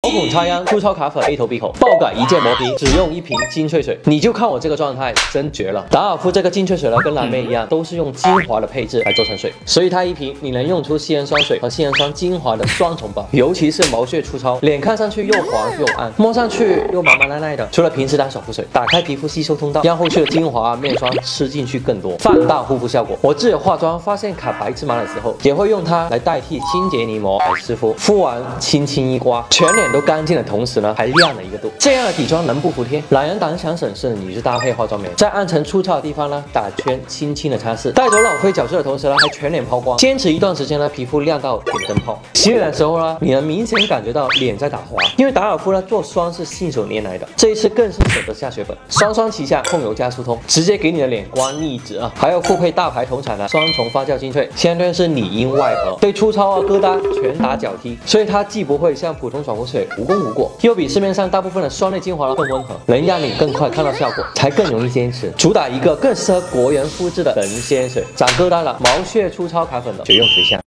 毛孔插秧，粗糙卡粉 A 头 B 口，爆改一键磨皮，只用一瓶精粹水，你就看我这个状态，真绝了。达尔夫这个精粹水呢，跟蓝莓一样，都是用精华的配置来做成水，所以它一瓶你能用出杏仁酸水和杏仁酸精华的双重宝，尤其是毛屑粗糙，脸看上去又黄又暗，摸上去又麻麻赖赖的。除了平时当守肤水，打开皮肤吸收通道，让后续的精华面霜吃进去更多，放大护肤效果。我自己化妆发现卡白芝麻的时候，也会用它来代替清洁泥膜来湿敷，敷完轻轻一刮，全脸都干净的同时呢，还亮了一个度。这样的底妆能不服帖？懒人党想省事，你就搭配化妆棉，在暗沉粗糙的地方呢打圈，轻轻的擦拭，带走老废角质的同时呢，还全脸抛光。坚持一段时间呢，皮肤亮到点灯泡。洗脸的时候呢，你能明显感觉到脸在打滑，因为达尔夫呢做霜是信手拈来的，这一次更是舍得下血本，双双旗下控油加疏通，直接给你的脸光逆直啊！还有复配大牌同产的双重发酵精粹，相对是里应外合，对粗糙疙瘩全打脚踢，所以它既不会像普通爽肤水无功无过，又比市面上大部分的霜类精华更温和，能让你更快看到效果，才更容易坚持。主打一个更适合国人肤质的神仙水，长疙瘩了、毛屑粗糙卡粉的，绝用绝下。